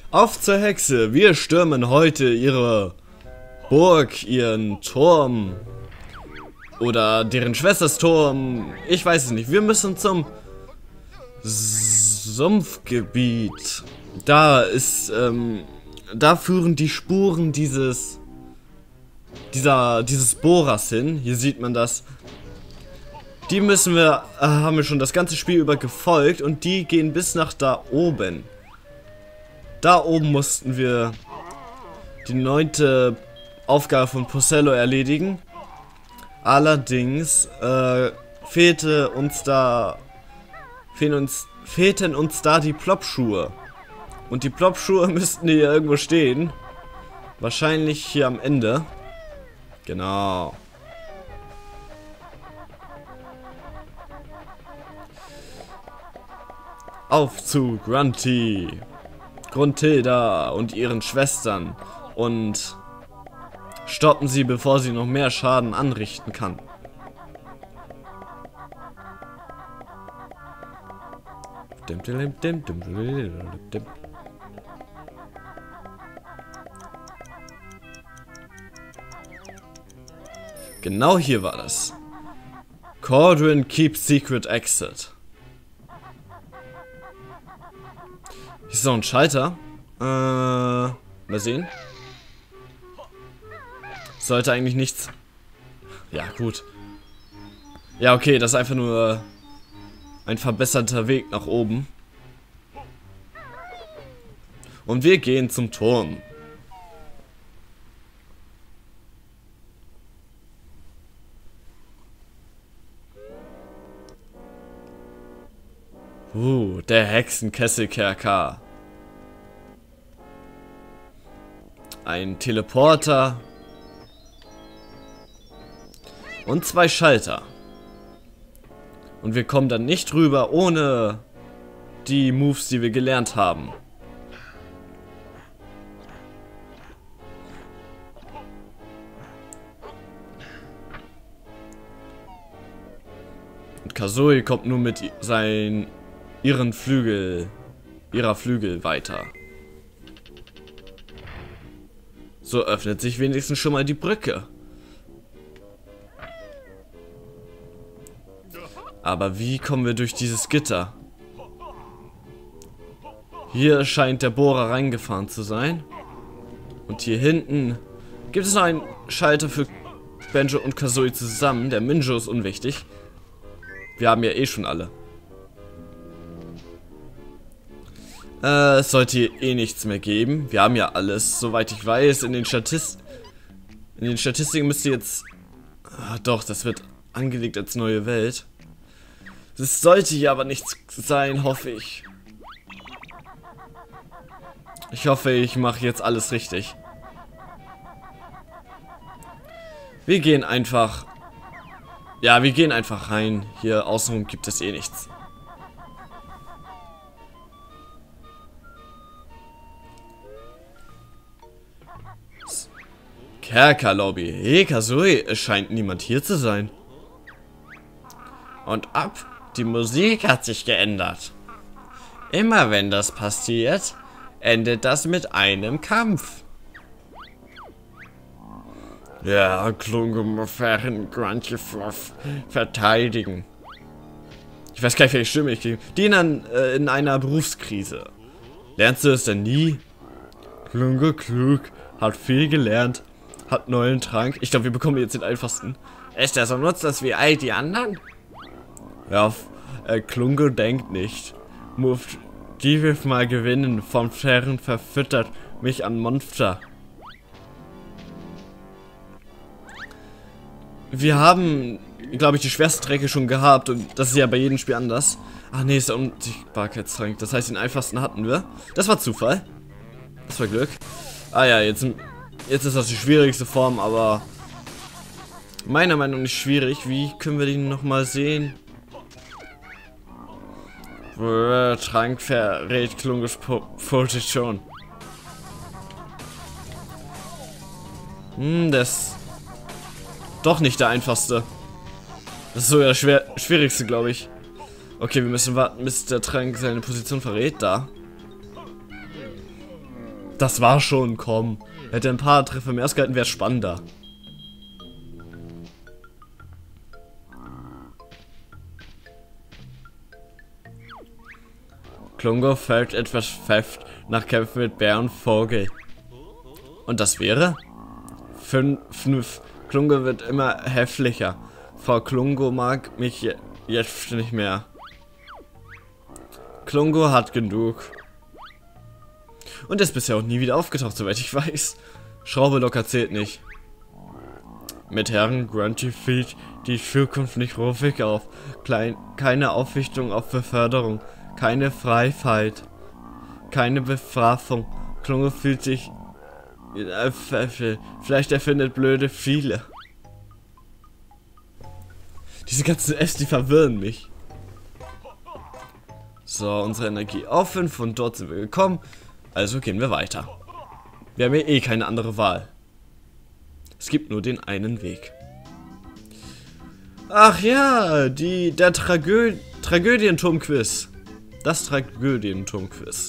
Auf zur Hexe! Wir stürmen heute ihre Burg, ihren Turm. Oder deren Schwestersturm. Ich weiß es nicht. Wir müssen zum Sumpfgebiet. Da ist, da führen die Spuren dieses Bohrers hin. Hier sieht man das. Die haben wir schon das ganze Spiel über gefolgt und die gehen bis nach da oben. Da oben mussten wir die 9. Aufgabe von Posello erledigen. Allerdings fehlten uns da die Plopschuhe. Und die Plopschuhe müssten hier irgendwo stehen. Wahrscheinlich hier am Ende. Genau. Auf zu Gruntilda und ihren Schwestern und stoppen sie, bevor sie noch mehr Schaden anrichten kann. Genau hier war das. Cauldron Keep Secret Exit. Hier ist noch ein Schalter. Mal sehen. Sollte eigentlich nichts... Ja, gut. Ja, okay, das ist einfach nur ein verbesserter Weg nach oben. Und wir gehen zum Turm. Der Hexenkesselkerker. Ein Teleporter. Und 2 Schalter. Und wir kommen dann nicht rüber ohne die Moves, die wir gelernt haben. Und Kazooie kommt nur mit ihrer Flügel weiter. So öffnet sich wenigstens schon mal die Brücke. Aber wie kommen wir durch dieses Gitter? Hier scheint der Bohrer reingefahren zu sein. Und hier hinten gibt es noch einen Schalter für Banjo und Kazooie zusammen. Der Minjo ist unwichtig. Wir haben ja eh schon alle. Es sollte hier eh nichts mehr geben. Wir haben ja alles, soweit ich weiß. In den Statistiken müsste jetzt... doch, das wird angelegt als neue Welt. Das sollte hier aber nichts sein, hoffe ich. Ich hoffe, ich mache jetzt alles richtig. Wir gehen einfach... Ja, wir gehen einfach rein. Hier außenrum gibt es eh nichts. Kerkerlobby. Hey Kazooie, es scheint niemand hier zu sein. Und ab, die Musik hat sich geändert. Immer wenn das passiert, endet das mit einem Kampf. Ja, Klungelmofern, Grunchefluff, verteidigen. Ich weiß gar nicht, welche Stimme ich kriege. Die in einer Berufskrise. Lernst du es denn nie? Klunge klug, hat viel gelernt, hat neuen Trank. Ich glaube, wir bekommen jetzt den einfachsten. Ist er so nutzlos wie all die anderen? Ja, Klunge denkt nicht. Muft, die will mal gewinnen. Vom Fern verfüttert mich an Monster. Wir haben, glaube ich, die schwerste Strecke schon gehabt und das ist ja bei jedem Spiel anders. Ach nee, ist der Unsichtbarkeitstrank. Das heißt, den einfachsten hatten wir. Das war Zufall. Das war Glück. Ah ja, jetzt ist das die schwierigste Form, aber meiner Meinung nach nicht schwierig. Wie können wir den nochmal sehen? Trank verrät Klunges Position. Das doch nicht der einfachste. Das ist so der schwierigste, glaube ich. Okay, wir müssen warten, bis der Trank seine Position verrät. Da. Das war schon, komm. Hätte ein paar Treffer mehr ausgehalten, wäre spannender. Klungo fällt etwas fest nach Kämpfen mit Bär und Vogel. Und das wäre? 5. Klungo wird immer heftiger. Frau Klungo mag mich jetzt nicht mehr. Klungo hat genug. Und ist bisher auch nie wieder aufgetaucht, soweit ich weiß. Schraube locker zählt nicht. Mit Herren Grunty fiel die Zukunft nicht ruhig auf. Keine Aufrichtung auf Beförderung. Keine Freiheit. Keine Bestrafung. Klungo fühlt sich... Vielleicht erfindet blöde viele. Diese ganzen S, die verwirren mich. So, unsere Energie auf 5 und dort sind wir gekommen. Also gehen wir weiter. Wir haben ja eh keine andere Wahl. Es gibt nur den einen Weg. Ach ja, der Tragödienturm-Quiz. Das Tragödienturm-Quiz.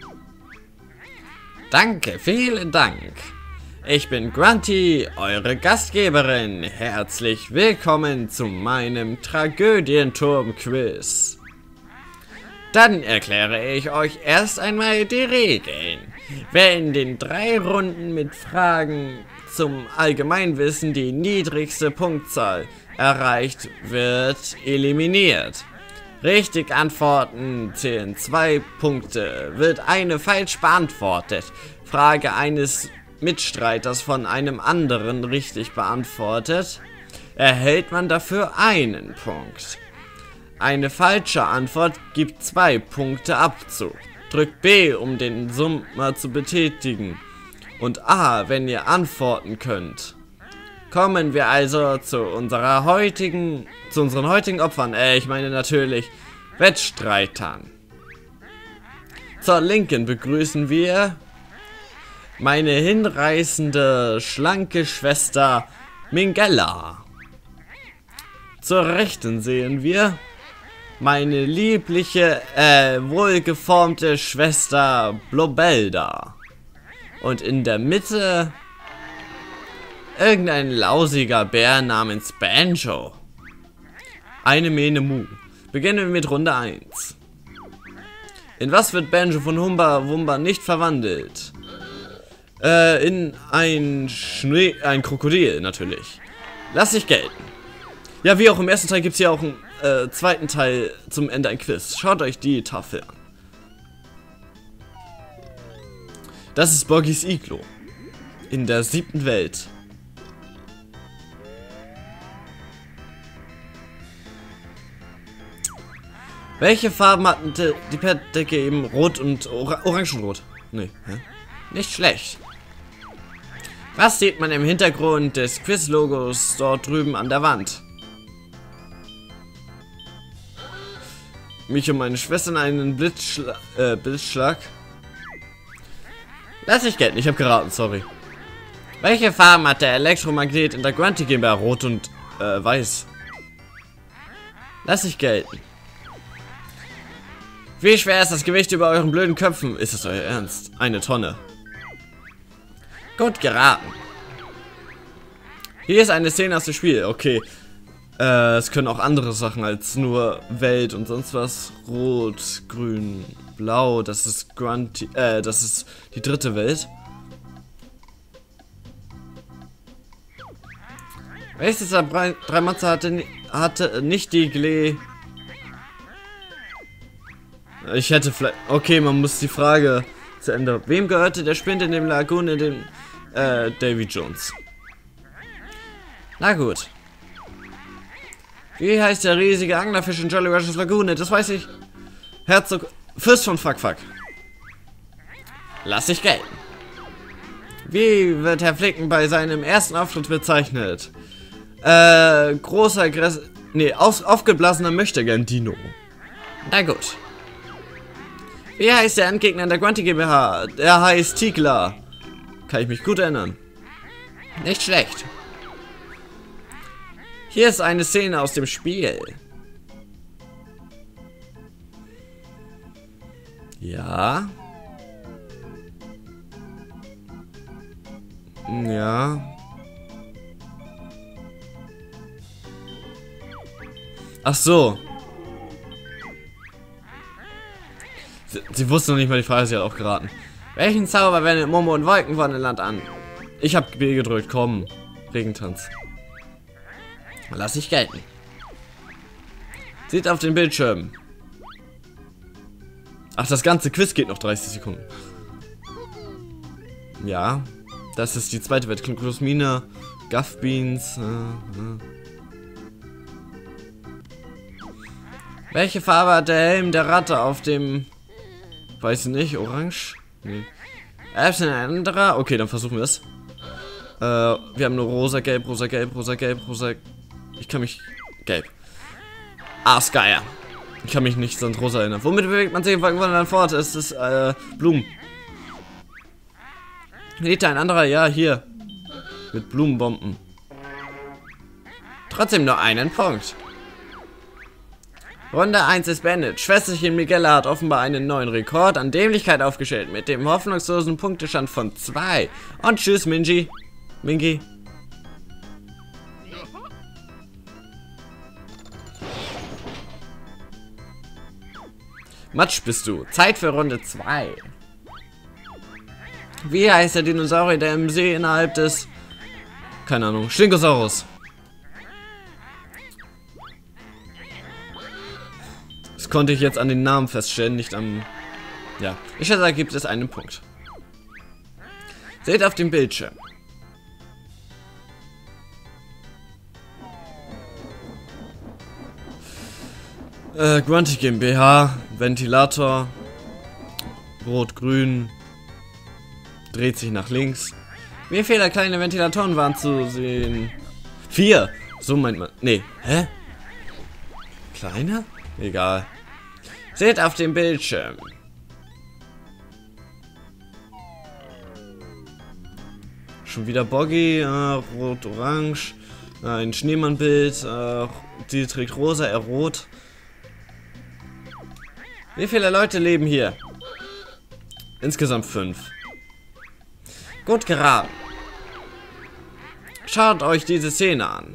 Danke, vielen Dank. Ich bin Grunty, eure Gastgeberin. Herzlich willkommen zu meinem Tragödienturm-Quiz. Dann erkläre ich euch erst einmal die Regeln. Wer in den 3 Runden mit Fragen zum Allgemeinwissen die niedrigste Punktzahl erreicht, wird eliminiert. Richtig antworten zählen 2 Punkte. Wird eine falsch beantwortet, Frage eines Mitstreiters von einem anderen richtig beantwortet, erhält man dafür einen Punkt. Eine falsche Antwort gibt 2 Punkte Abzug. Drückt B, um den Summer zu betätigen. Und A, wenn ihr antworten könnt. Kommen wir also zu unseren heutigen Opfern. Ich meine natürlich Wettstreitern. Zur Linken begrüßen wir meine hinreißende, schlanke Schwester Mingella. Zur Rechten sehen wir meine liebliche, wohlgeformte Schwester Blobelda. Und in der Mitte irgendein lausiger Bär namens Banjo. Eine Mähne Mu. Beginnen wir mit Runde 1. In was wird Banjo von Humba Wumba nicht verwandelt? In ein Krokodil, natürlich. Lass dich gelten. Ja, wie auch im ersten Teil gibt es hier auch einen zweiten Teil zum Ende ein Quiz. Schaut euch die Tafel an. Das ist Boggys Iglo. In der 7. Welt. Welche Farben hatten die Bettdecke eben? Rot und Orangenrot. Nee, hä? Nicht schlecht. Was sieht man im Hintergrund des Quiz-Logos dort drüben an der Wand? Mich und meine Schwestern einen Blitzschlag. Lass ich gelten, ich habe geraten, sorry. Welche Farben hat der Elektromagnet in der Grunty GmbH? Rot und weiß. Lass ich gelten. Wie schwer ist das Gewicht über euren blöden Köpfen? Ist es euer Ernst? Eine Tonne. Gut geraten. Hier ist eine Szene aus dem Spiel. Okay. Es können auch andere Sachen als nur Welt und sonst was. Rot, grün, blau. Das ist Grunty. Das ist die 3. Welt. Welches der 3 Monster hatte nicht die Glee? Ich hätte vielleicht... Okay, man muss die Frage zu Ende... Wem gehörte der Spind in dem Lagoon in dem... Davy Jones? Na gut. Wie heißt der riesige Anglerfisch in Jolly Roger's Lagune? Das weiß ich. Herzog... Fürst von Fuck Fuck. Lass ich gelten. Wie wird Herr Flicken bei seinem ersten Auftritt bezeichnet? Großer aufgeblasener Möchtegern-Dino. Na gut. Wie heißt der Endgegner in der Grunty GmbH? Der heißt Tigla. Kann ich mich gut erinnern. Nicht schlecht. Hier ist eine Szene aus dem Spiel. Ja. Ja. Ach so. Sie wusste noch nicht mal die Frage, sie hat auch geraten. Welchen Zauber wendet Momo und Wolkenwonderland an? Ich hab B gedrückt, komm. Regentanz. Lass ich gelten. Sieht auf den Bildschirm. Ach, das ganze Quiz geht noch 30 Sekunden. Ja. Das ist die zweite Welt. Klosmine, Guff Beans. Welche Farbe hat der Helm der Ratte auf dem... Weiß ich nicht, orange? Nee. Ist ein anderer? Okay, dann versuchen wir es. Wir haben nur rosa, gelb, rosa, gelb, rosa, gelb, rosa... Ich kann mich... Gelb. Arsgeier. Ich kann mich nicht sonst rosa erinnern. Womit bewegt man sich im Wolkenwonderland fort? Es ist, Blumen. Liegt da ein anderer? Ja, hier. Mit Blumenbomben. Trotzdem nur einen Punkt. Runde 1 ist beendet. Schwesterchen Miguel hat offenbar einen neuen Rekord an Dämlichkeit aufgestellt. Mit dem hoffnungslosen Punktestand von 2. Und tschüss, Minji. Mingi. Matsch bist du. Zeit für Runde 2. Wie heißt der Dinosaurier, der im See innerhalb des... Keine Ahnung. Stinkosaurus. Das konnte ich jetzt an den Namen feststellen, nicht am... Ja. Ich schätze, da gibt es einen Punkt. Seht auf dem Bildschirm. Grunty GmbH, Ventilator, Rot-Grün, dreht sich nach links. Wie viele kleine Ventilatoren waren zu sehen? 4! So meint man. Nee, hä? Kleine? Egal. Seht auf dem Bildschirm. Schon wieder Boggy, rot-orange, ein Schneemannbild, die trägt rosa, er rot. Wie viele Leute leben hier? Insgesamt 5. Gut geraten. Schaut euch diese Szene an.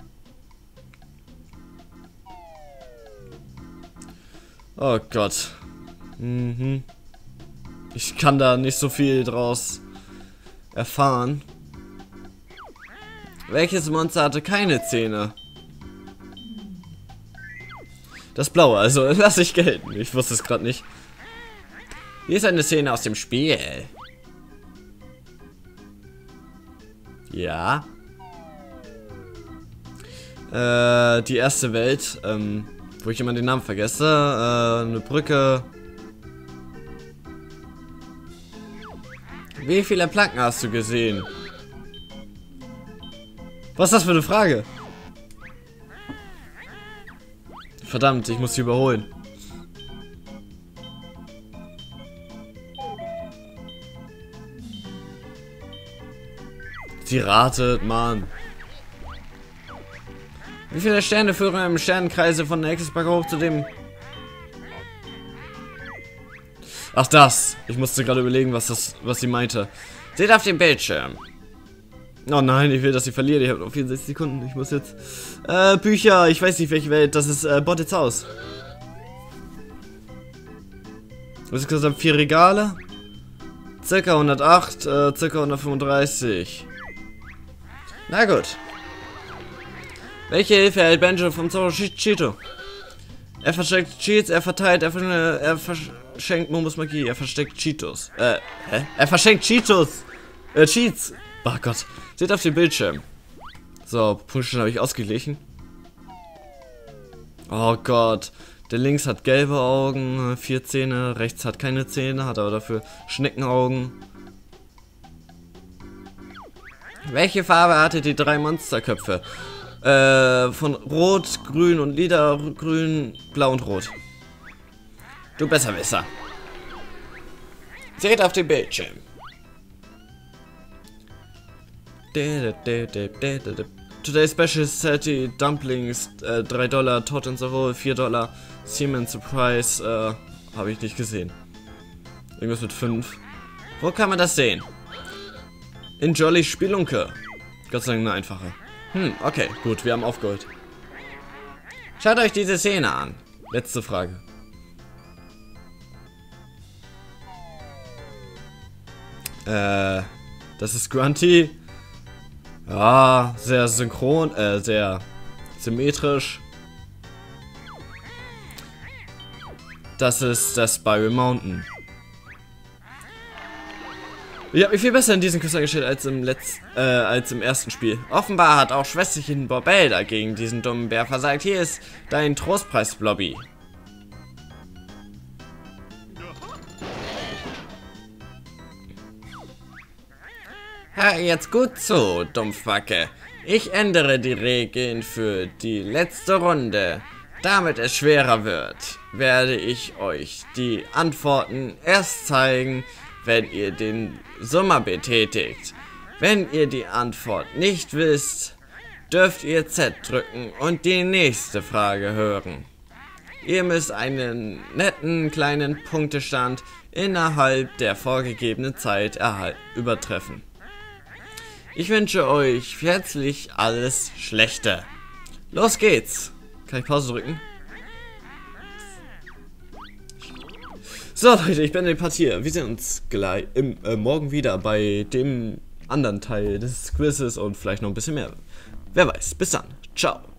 Oh Gott. Ich kann da nicht so viel draus erfahren. Welches Monster hatte keine Zähne? Das Blaue, also lass ich gelten. Ich wusste es gerade nicht. Hier ist eine Szene aus dem Spiel. Ja. Die erste Welt, wo ich immer den Namen vergesse. Eine Brücke. Wie viele Planken hast du gesehen? Was ist das für eine Frage? Verdammt, ich muss sie überholen. Sie ratet, Mann. Wie viele Sterne führen im Sternenkreise von der Hexenspark hoch zu dem... Ach das. Ich musste gerade überlegen, was sie meinte. Seht auf dem Bildschirm. Oh nein, ich will, dass sie verliert. Ich habe noch 64 Sekunden. Ich muss jetzt... Bücher. Ich weiß nicht, welche Welt. Das ist Bottets Haus. Was ist gesagt? 4 Regale. Circa 108. Circa 135. Na gut. Welche Hilfe erhält Benjo vom Zoro Cheeto? Er versteckt Cheats, er verteilt, er verschenkt Momos Magie, er versteckt Cheetos. Hä? Er verschenkt Cheetos! Cheats! Oh Gott. Seht auf dem Bildschirm. So, Punkte habe ich ausgeglichen. Oh Gott. Der links hat gelbe Augen, 4 Zähne, rechts hat keine Zähne, hat aber dafür Schneckenaugen. Welche Farbe hatte die 3 Monsterköpfe? Von Rot, Grün und Lila, Grün, Blau und Rot. Du Besserwisser. Seht auf dem Bildschirm. Today's Special City Dumplings, $3, Tot in the Hole, $4, Siemens Surprise, habe ich nicht gesehen. Irgendwas mit 5. Wo kann man das sehen? In Jolly Spelunke. Gott sei Dank eine einfache. Okay, gut, wir haben aufgeholt. Schaut euch diese Szene an. Letzte Frage. Das ist Grunty. Ja, sehr synchron, sehr symmetrisch. Das ist das Spiral Mountain. Ich habe mich viel besser in diesen Küster gestellt als im ersten Spiel. Offenbar hat auch Schwesterchen Borbell dagegen diesen dummen Bär versagt. Hier ist dein Trostpreis, Blobby. Hör jetzt gut zu, Dumpfbacke. Ich ändere die Regeln für die letzte Runde. Damit es schwerer wird, werde ich euch die Antworten erst zeigen, wenn ihr den Summer betätigt. Wenn ihr die Antwort nicht wisst, dürft ihr Z drücken und die nächste Frage hören. Ihr müsst einen netten kleinen Punktestand innerhalb der vorgegebenen Zeit übertreffen. Ich wünsche euch herzlich alles Schlechte. Los geht's. Kann ich Pause drücken? So Leute, ich bin in der Partie. Wir sehen uns gleich morgen wieder bei dem anderen Teil des Quizzes und vielleicht noch ein bisschen mehr. Wer weiß. Bis dann. Ciao.